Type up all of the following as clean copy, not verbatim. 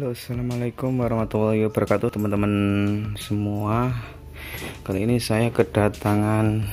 Halo, assalamualaikum warahmatullahi wabarakatuh teman-teman semua. Kali ini saya kedatangan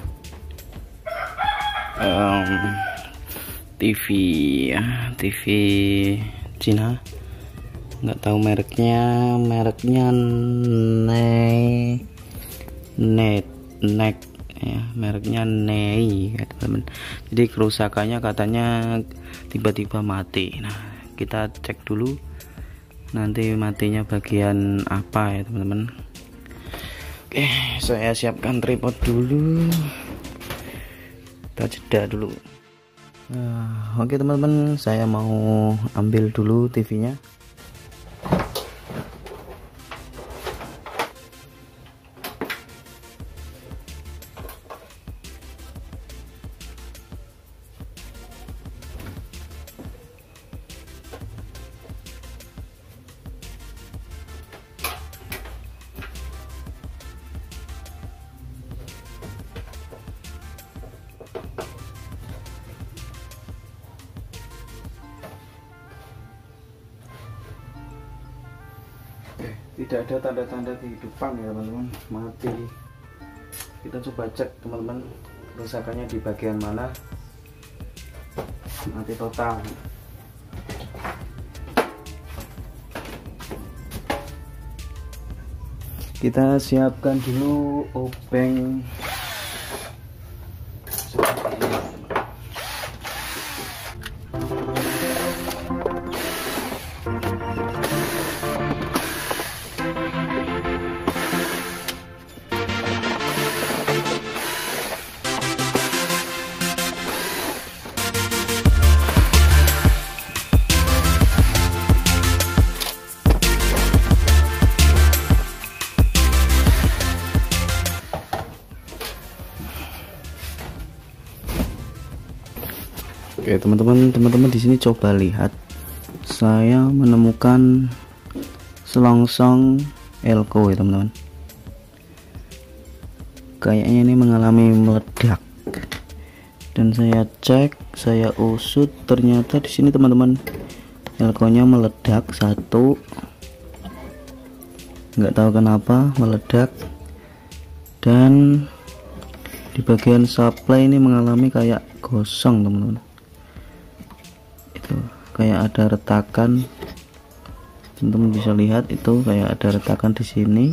TV ya, TV Cina. Nggak tahu mereknya Neck ya, mereknya Nei ya, teman-teman. Jadi kerusakannya katanya tiba-tiba mati. Nah, kita cek dulu nanti matinya bagian apa ya teman-teman. Oke, saya siapkan tripod dulu, kita jeda dulu. Oke teman-teman, saya mau ambil dulu TV-nya. Tidak ada tanda-tanda kehidupan ya teman-teman, mati. Kita coba cek teman-teman, kerusakannya di bagian mana. Mati total. Kita siapkan dulu obeng. Oke teman-teman di sini coba lihat, saya menemukan selongsong elko ya teman-teman. Kayaknya ini mengalami meledak, dan saya cek, saya usut, ternyata di sini teman-teman elkonya meledak satu. Nggak tahu kenapa meledak, dan di bagian supply ini mengalami kayak gosong teman-teman. Kayak ada retakan, teman-teman bisa lihat itu kayak ada retakan di sini.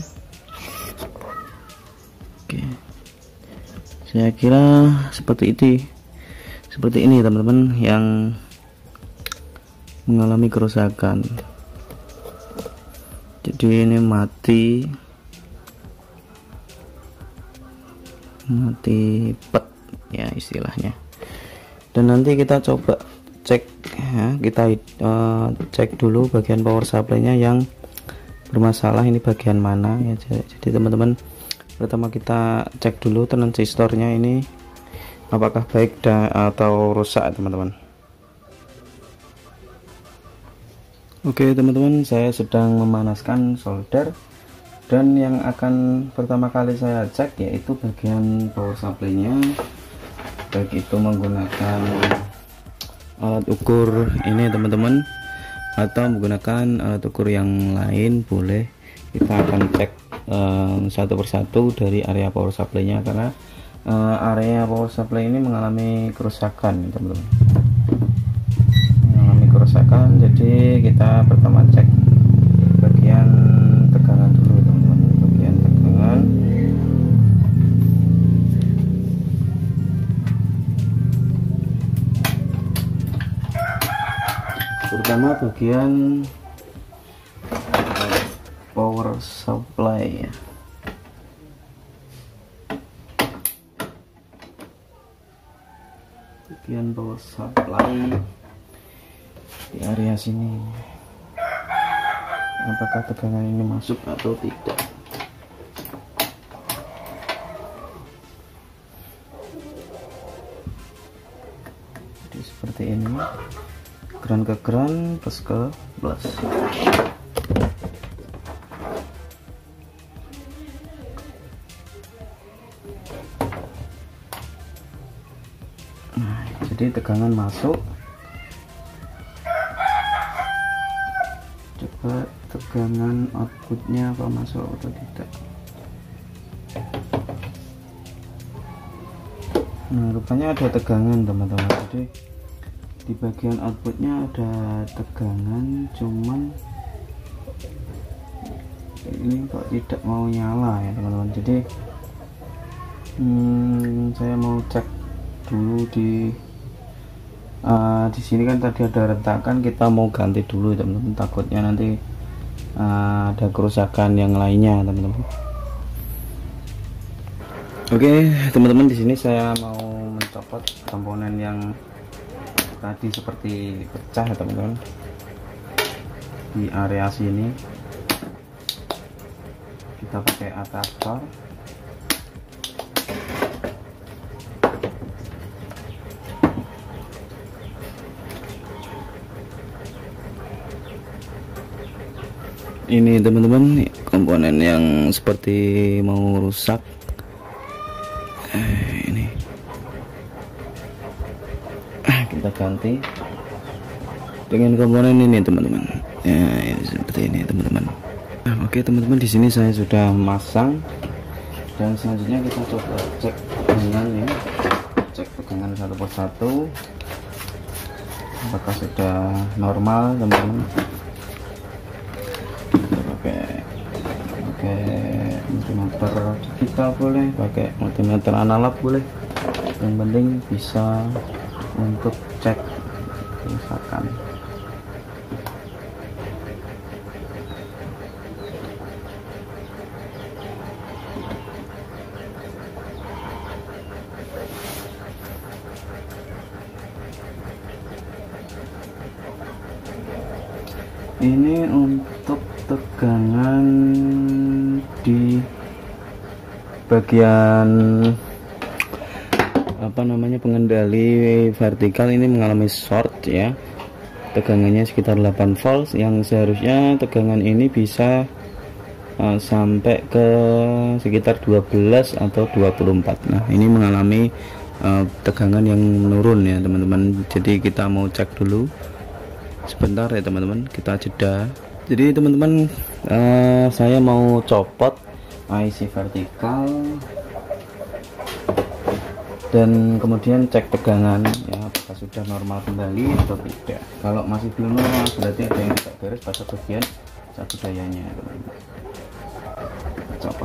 Oke, saya kira seperti ini teman-teman yang mengalami kerusakan. Jadi ini mati pet ya istilahnya. Dan nanti kita coba cek ya, kita cek dulu bagian power supply-nya yang bermasalah ini bagian mana ya. Jadi teman-teman, pertama kita cek dulu transistornya ini apakah baik atau rusak teman-teman. Oke teman-teman, saya sedang memanaskan solder, dan yang akan pertama kali saya cek yaitu bagian power supply-nya, baik itu menggunakan alat ukur ini teman-teman atau menggunakan alat ukur yang lain boleh. Kita akan cek satu persatu dari area power supply-nya, karena area power supply ini mengalami kerusakan teman-teman, jadi kita pertama cek bagian tegangan dulu teman-teman. Bagian tegangan terutama bagian power supply ya. Bagian power supply di area sini, apakah tegangan ini masuk atau tidak. Jadi seperti ini, keran ke keran, plus ke plus. Nah, jadi tegangan masuk, coba tegangan outputnya apa masuk atau tidak. Nah, rupanya ada tegangan teman-teman, jadi di bagian outputnya ada tegangan, cuman ini kok tidak mau nyala ya teman-teman. Jadi saya mau cek dulu di sini kan tadi ada retakan, kita mau ganti dulu teman-teman, takutnya nanti ada kerusakan yang lainnya teman-teman. Oke teman-teman, di sini saya mau mencopot komponen yang tadi seperti pecah ya teman-teman, di area sini kita pakai adaptor. Ini teman-teman komponen yang seperti mau rusak. Ini kita ganti dengan komponen ini teman-teman. Ya, ini seperti ini teman-teman. Oke teman-teman, di sini saya sudah masang dan selanjutnya kita coba cek tegangan ya, cek tegangan satu persatu apakah sudah normal teman-teman. Pakai multimeter digital boleh, pakai multimeter analog boleh, yang penting bisa untuk cek kerusakan. Ini untuk tegangan di bagian pengendali vertikal ini mengalami short ya, tegangannya sekitar 8 volt, yang seharusnya tegangan ini bisa sampai ke sekitar 12 atau 24. Nah ini mengalami tegangan yang menurun ya teman-teman, jadi kita mau cek dulu sebentar ya teman-teman, kita jeda. Jadi teman-teman, saya mau copot IC vertikal dan kemudian cek tegangan ya, apakah sudah normal kembali atau tidak. Kalau masih belum normal berarti ada yang tidak beres pada bagian satu dayanya teman-teman. Kita copot.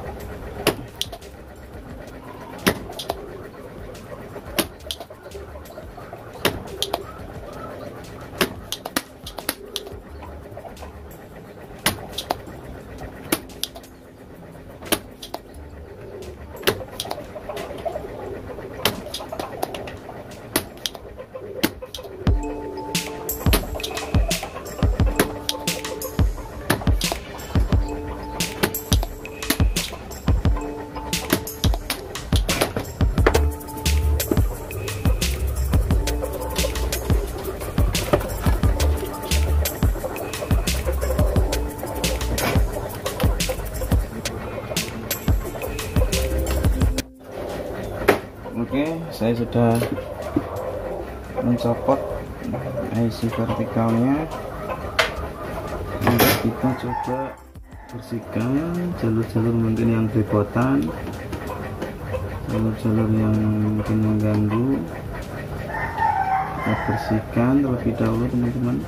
Oke, saya sudah mencopot IC vertikalnya. Nanti kita coba bersihkan jalur-jalur mungkin yang bebotan, jalur-jalur yang mungkin mengganggu. Kita bersihkan terlebih dahulu teman-teman.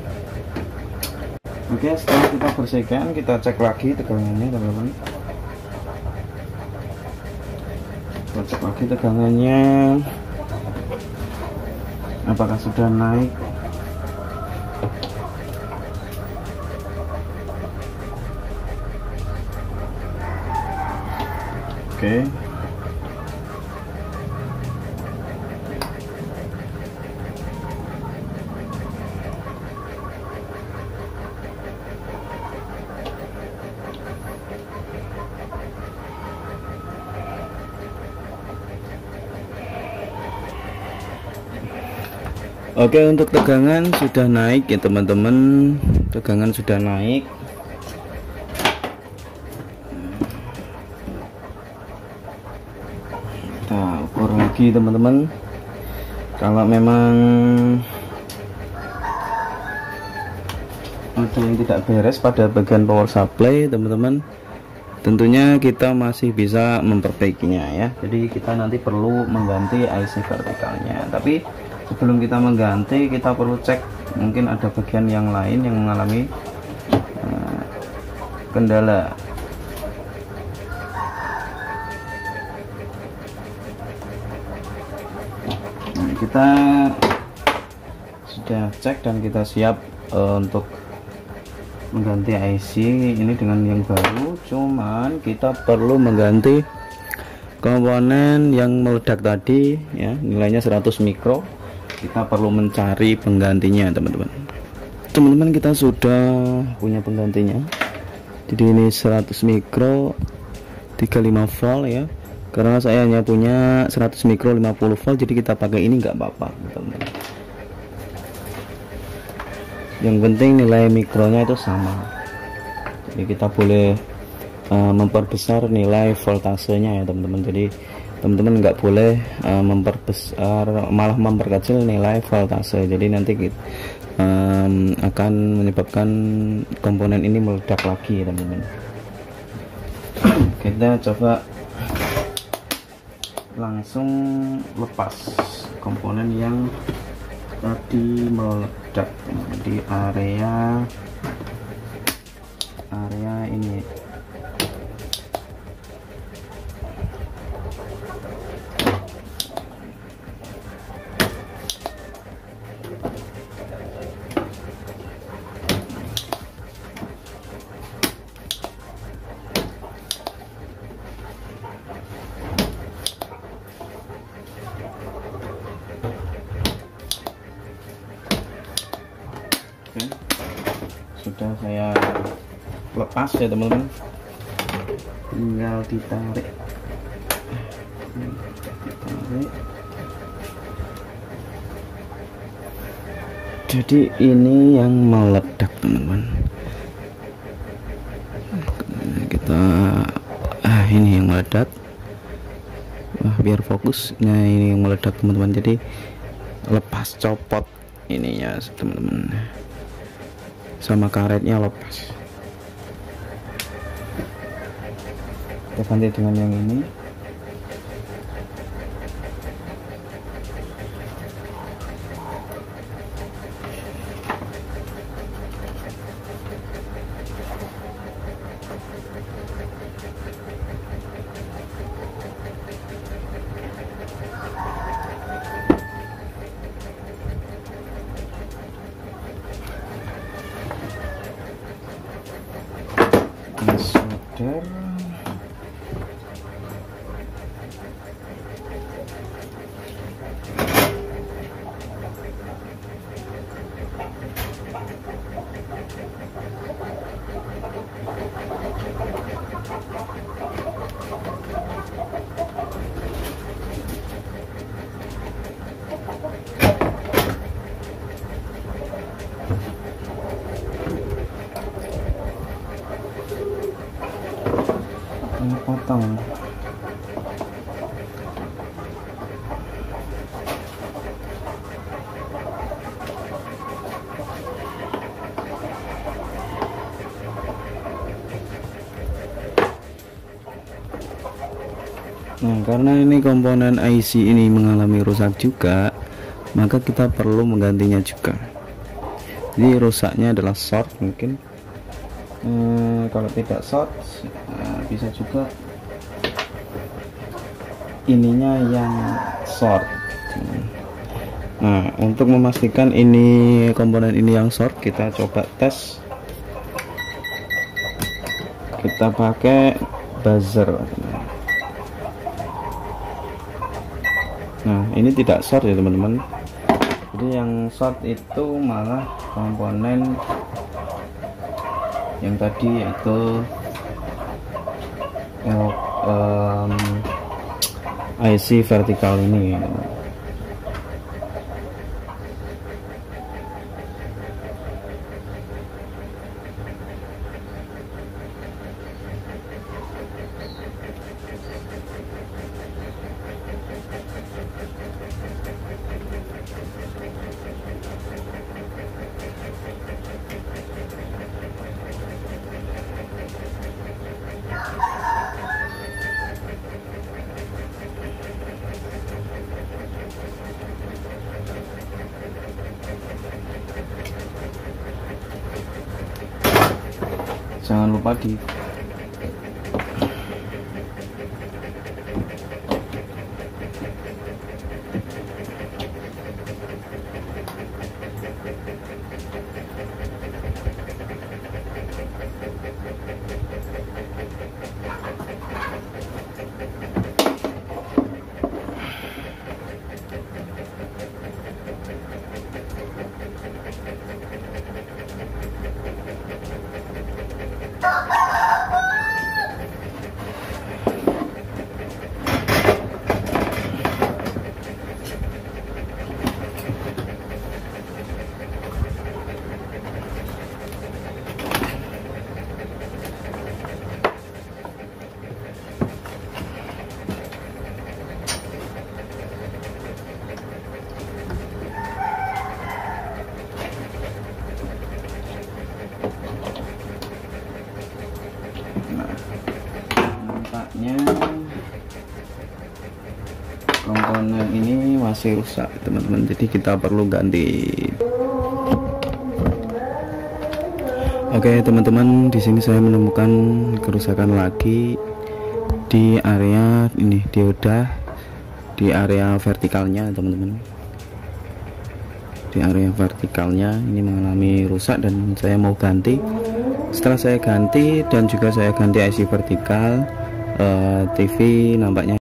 Oke, setelah kita bersihkan, kita cek lagi tegangannya teman-teman. Kita cek lagi tegangannya apakah sudah naik. Oke. Oke, untuk tegangan sudah naik ya teman-teman, tegangan sudah naik. Kita ukur lagi teman-teman. Kalau memang ada yang tidak beres pada bagian power supply teman-teman, tentunya kita masih bisa memperbaikinya ya. Jadi kita nanti perlu mengganti IC vertikalnya, tapi sebelum kita mengganti kita perlu cek mungkin ada bagian yang lain yang mengalami kendala. Nah, kita sudah cek dan kita siap untuk mengganti IC ini dengan yang baru, cuman kita perlu mengganti komponen yang meledak tadi ya, nilainya 100 mikro. Kita perlu mencari penggantinya teman-teman. Kita sudah punya penggantinya, jadi ini 100 mikro 35 volt ya, karena saya hanya punya 100 mikro 50 volt, jadi kita pakai ini nggak apa-apa teman-teman. Yang penting nilai mikronya itu sama, jadi kita boleh memperbesar nilai voltasenya ya teman-teman. Jadi teman-teman nggak boleh memperbesar, malah memperkecil nilai voltase, jadi nanti kita akan menyebabkan komponen ini meledak lagi teman-teman. Kita coba langsung lepas komponen yang tadi meledak di area ini. Sudah saya lepas ya teman-teman, tinggal ditarik. Jadi ini yang meledak teman-teman. Kita ini yang meledak. Biar fokus. Nah ini yang meledak teman-teman, jadi lepas, copot ininya teman-teman, sama karetnya lepas. Kita ganti dengan yang ini. Solder. Potong. Nah, karena ini komponen IC ini mengalami rusak juga, maka kita perlu menggantinya juga. Jadi rusaknya adalah short mungkin. Kalau tidak short, bisa juga ininya yang short. Nah, untuk memastikan ini komponen ini yang short, kita coba tes. Kita pakai buzzer. Nah, ini tidak short ya teman-teman. Jadi yang short itu malah komponen yang tadi, yaitu IC vertikal ini. jangan lupa di nampaknya komponen ini masih rusak teman-teman, jadi kita perlu ganti. Oke teman-teman, di sini saya menemukan kerusakan lagi di area ini, dioda di area vertikalnya teman-teman. Di area vertikalnya ini mengalami rusak dan saya mau ganti. Setelah saya ganti dan juga saya ganti IC vertikal, TV nampaknya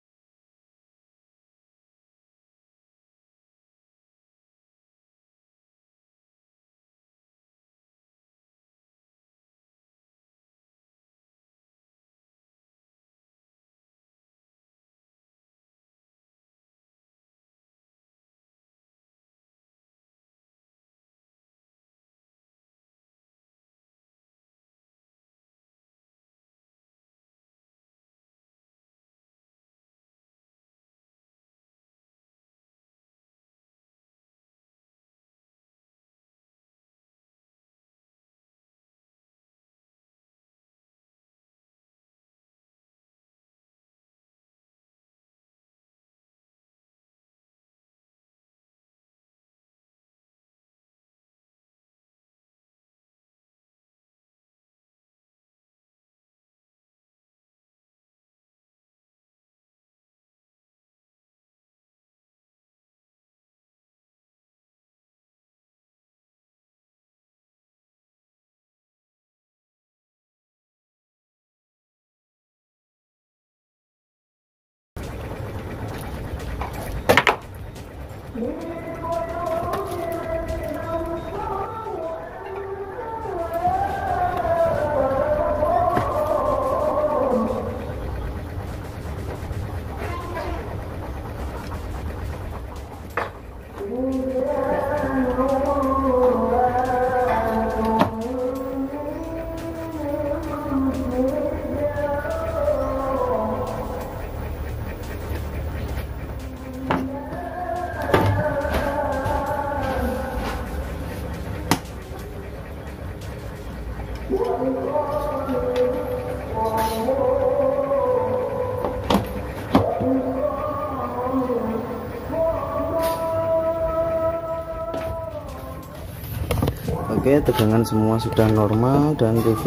Oke, tegangan semua sudah normal dan TV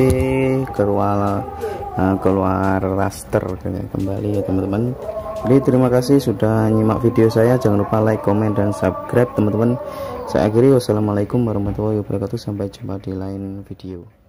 keluar raster kembali ya teman-teman. Jadi terima kasih sudah nyimak video saya. Jangan lupa like, komen, dan subscribe teman-teman. Saya akhiri, wassalamualaikum warahmatullahi wabarakatuh. Sampai jumpa di lain video.